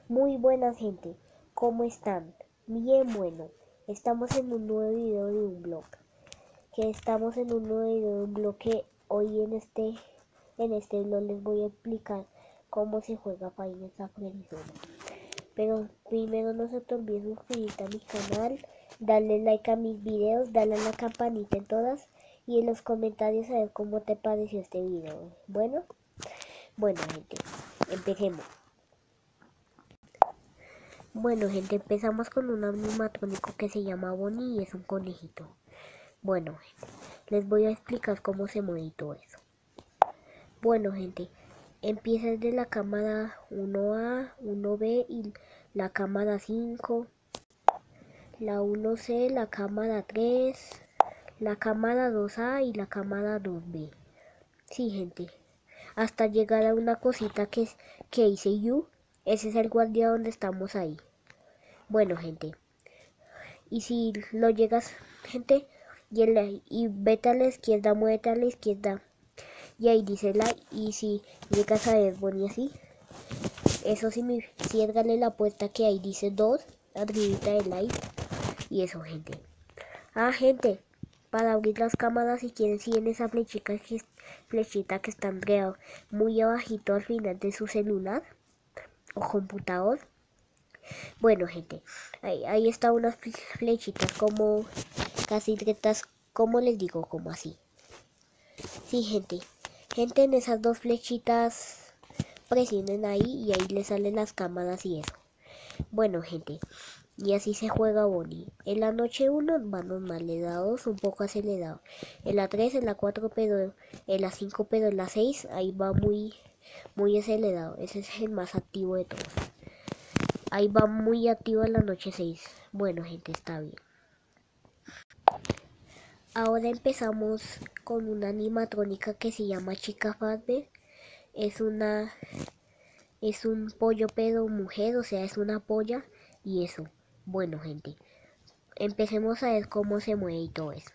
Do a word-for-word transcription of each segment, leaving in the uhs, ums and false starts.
Muy buenas gente, ¿cómo están? Bien bueno, estamos en un nuevo video de un blog, que estamos en un nuevo video de un blog que hoy en este, en este blog les voy a explicar cómo se juega Final Fantasy. Pero primero no se te olvide suscribirte a mi canal, darle like a mis videos, darle a la campanita en todas y en los comentarios a ver cómo te pareció este video. Bueno, bueno gente, empecemos. Bueno gente, empezamos con un animatrónico que se llama Bonnie y es un conejito. Bueno gente, les voy a explicar cómo se mueve todo eso. Bueno gente, empieza desde la cámara uno A, uno B y la cámara cinco, la uno C, la cámara tres, la cámara dos A y la cámara dos B. Sí gente, hasta llegar a una cosita que, que dice You, ese es el guardia donde estamos ahí. Bueno gente, y si lo llegas, gente, y, la, y vete a la izquierda, muévete a la izquierda, y ahí dice like, y si llegas a ver Bonnie así, eso sí, ciérgale la puerta que ahí dice dos, arribita de like, y eso gente. Ah gente, para abrir las cámaras si quieren siguen esa flechita que, flechita que está muy abajito al final de su celular o computador. Bueno gente, ahí, ahí está unas flechitas como casi rectas, como les digo, como así. Sí gente, gente en esas dos flechitas presionen ahí y ahí les salen las cámaras y eso. Bueno gente, y así se juega Bonnie. En la noche uno va normal, en la dos un poco acelerado, en la tres, en la cuatro, pero en la cinco, pero en la seis ahí va muy, muy acelerado. Ese es el más activo de todos. Ahí va muy activo en la noche seis. Bueno gente, está bien. Ahora empezamos con una animatrónica que se llama Chica Fazbear. Es una, es un pollo pero mujer, o sea es una polla y eso. Bueno gente, empecemos a ver cómo se mueve y todo eso.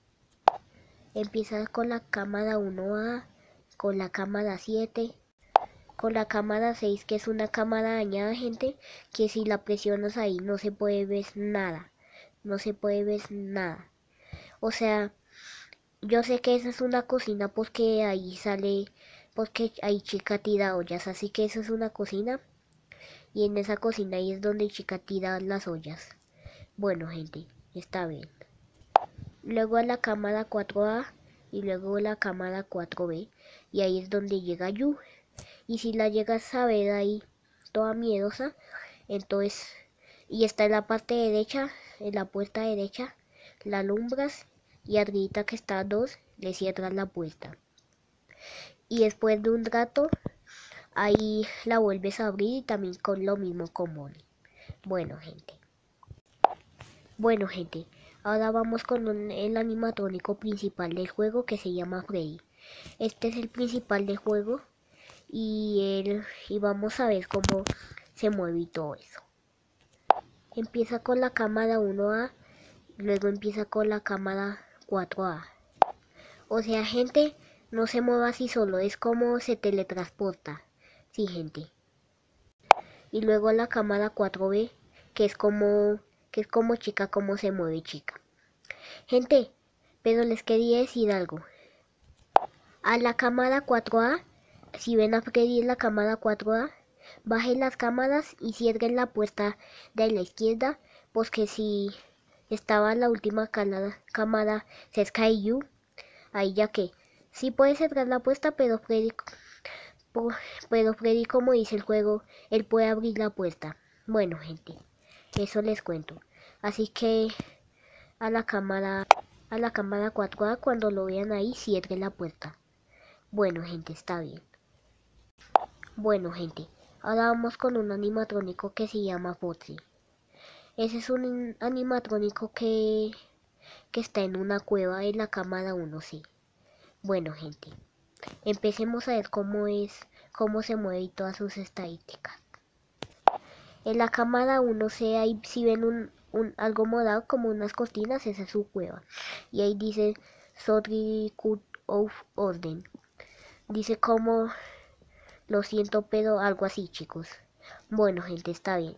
Empieza con la cámara uno A, con la cámara siete, con la cámara seis que es una cámara dañada gente, que si la presionas ahí no se puede ver nada, no se puede ver nada. O sea, yo sé que esa es una cocina porque ahí sale, porque hay chica tira ollas, así que eso es una cocina y en esa cocina ahí es donde chica tira las ollas. Bueno gente, está bien. Luego a la cámara cuatro A y luego la cámara cuatro B y ahí es donde llega Yu. Y si la llegas a ver ahí toda miedosa, entonces, y está en la parte derecha, en la puerta derecha, la alumbras y arribita que está dos, le cierras la puerta. Y después de un rato, ahí la vuelves a abrir y también con lo mismo con Bonnie. Bueno gente. Bueno gente, ahora vamos con un, el animatrónico principal del juego que se llama Freddy. Este es el principal del juego y, él, y vamos a ver cómo se mueve y todo eso. Empieza con la cámara uno A, luego empieza con la cámara cuatro A. O sea gente, no se mueva así solo, es como se teletransporta. Sí gente. Y luego la cámara cuatro B, que es como, que es como chica, como se mueve chica. Gente, pero les quería decir algo. A la cámara cuatro A, si ven a Freddy en la cámara cuatro A, bajen las cámaras y cierren la puerta de la izquierda, pues que si estaba la última cámara cerca de You, ahí ya que sí puede cerrar la puerta, pero Freddy, pero Freddy como dice el juego, él puede abrir la puerta. Bueno gente, eso les cuento. Así que a la cámara, a la cámara cuatro A cuando lo vean ahí, cierren la puerta. Bueno gente, está bien. Bueno gente, ahora vamos con un animatrónico que se llama Foxy. Ese es un animatrónico que, que está en una cueva en la cámara uno C. Bueno gente, empecemos a ver cómo es, cómo se mueve y todas sus estadísticas. En la cámara uno C ahí si ven un, un algo morado como unas cortinas, esa es su cueva. Y ahí dice Sorry Cut of Orden. Dice como lo siento pero algo así chicos. Bueno, gente, está bien.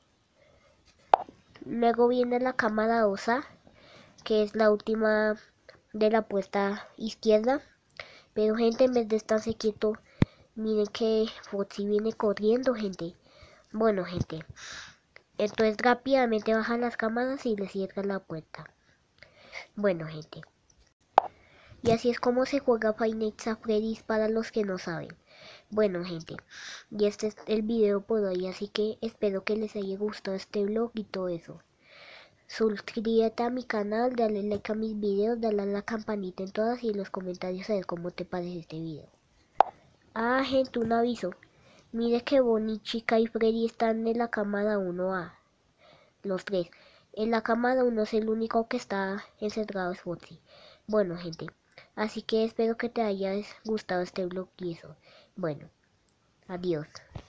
Luego viene la cámara dos A, que es la última de la puesta izquierda. Pero gente, en vez de estarse quieto, miren que Foxy viene corriendo, gente. Bueno, gente, entonces rápidamente bajan las cámaras y le cierran la puerta. Bueno, gente, y así es como se juega Five Nights at Freddy's para los que no saben. Bueno, gente, y este es el video por hoy, así que espero que les haya gustado este vlog y todo eso. Suscríbete a mi canal, dale like a mis videos, dale a la campanita en todas y en los comentarios a ver cómo te parece este video. Ah, gente, un aviso. Mire que Bonnie, Chica y Freddy están en la cámara uno A. Los tres. En la cámara uno es el único que está encerrado, es Foxy. Bueno, gente. Así que espero que te haya gustado este vlog y eso. Bueno, adiós.